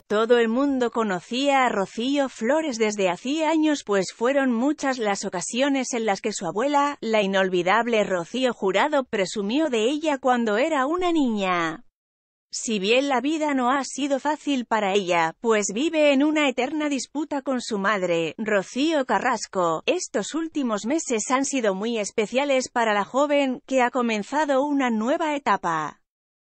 Todo el mundo conocía a Rocío Flores desde hacía años, pues fueron muchas las ocasiones en las que su abuela, la inolvidable Rocío Jurado, presumió de ella cuando era una niña. Si bien la vida no ha sido fácil para ella, pues vive en una eterna disputa con su madre, Rocío Carrasco, estos últimos meses han sido muy especiales para la joven, que ha comenzado una nueva etapa.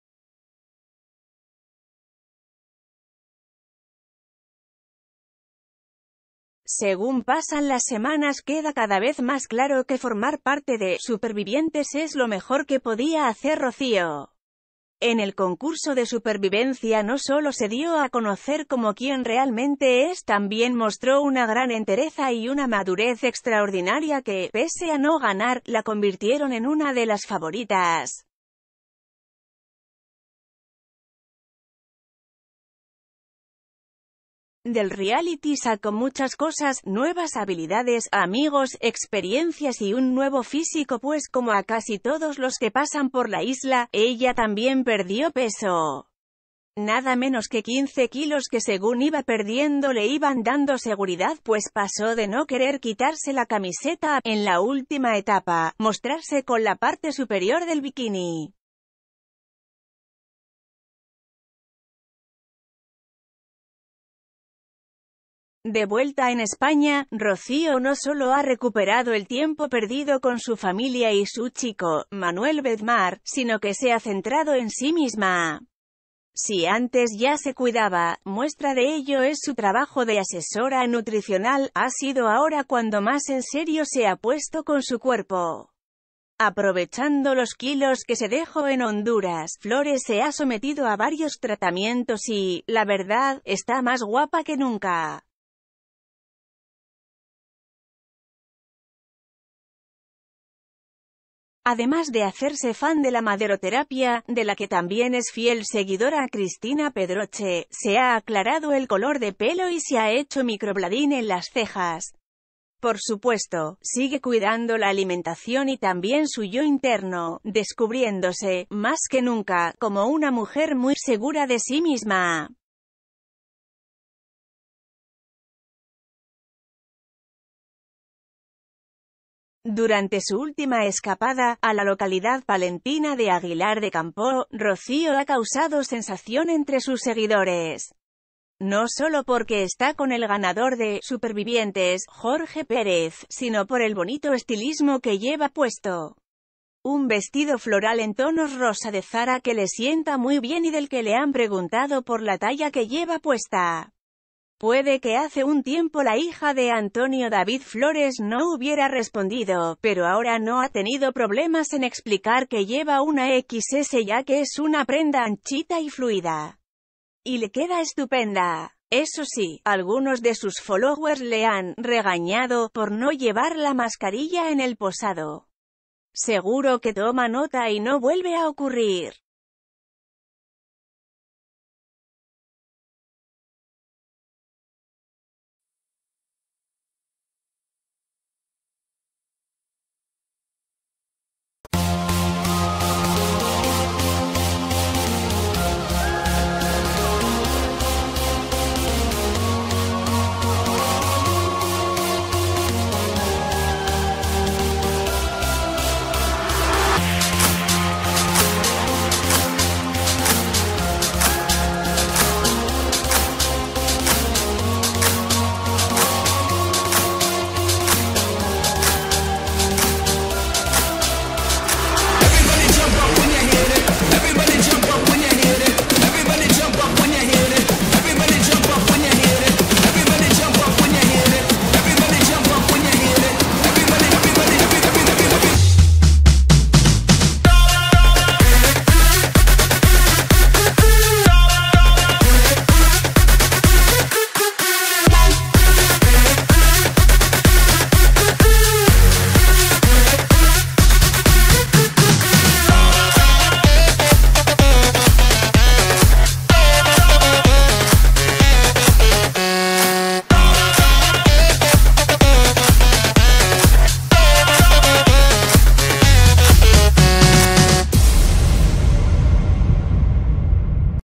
Según pasan las semanas, queda cada vez más claro que formar parte de Supervivientes es lo mejor que podía hacer Rocío. En el concurso de supervivencia no solo se dio a conocer como quien realmente es, también mostró una gran entereza y una madurez extraordinaria que, pese a no ganar, la convirtieron en una de las favoritas. Del reality sacó muchas cosas, nuevas habilidades, amigos, experiencias y un nuevo físico, pues como a casi todos los que pasan por la isla, ella también perdió peso. Nada menos que 15 kilos que según iba perdiendo le iban dando seguridad, pues pasó de no querer quitarse la camiseta a, en la última etapa, mostrarse con la parte superior del bikini. De vuelta en España, Rocío no solo ha recuperado el tiempo perdido con su familia y su chico, Manuel Bedmar, sino que se ha centrado en sí misma. Si antes ya se cuidaba, muestra de ello es su trabajo de asesora nutricional, ha sido ahora cuando más en serio se ha puesto con su cuerpo. Aprovechando los kilos que se dejó en Honduras, Flores se ha sometido a varios tratamientos y, la verdad, está más guapa que nunca. Además de hacerse fan de la maderoterapia, de la que también es fiel seguidora Cristina Pedroche, se ha aclarado el color de pelo y se ha hecho microblading en las cejas. Por supuesto, sigue cuidando la alimentación y también su yo interno, descubriéndose, más que nunca, como una mujer muy segura de sí misma. Durante su última escapada, a la localidad palentina de Aguilar de Campoo, Rocío ha causado sensación entre sus seguidores. No solo porque está con el ganador de Supervivientes, Jorge Pérez, sino por el bonito estilismo que lleva puesto. Un vestido floral en tonos rosa de Zara que le sienta muy bien y del que le han preguntado por la talla que lleva puesta. Puede que hace un tiempo la hija de Antonio David Flores no hubiera respondido, pero ahora no ha tenido problemas en explicar que lleva una XS ya que es una prenda anchita y fluida. Y le queda estupenda. Eso sí, algunos de sus followers le han regañado por no llevar la mascarilla en el posado. Seguro que toma nota y no vuelve a ocurrir.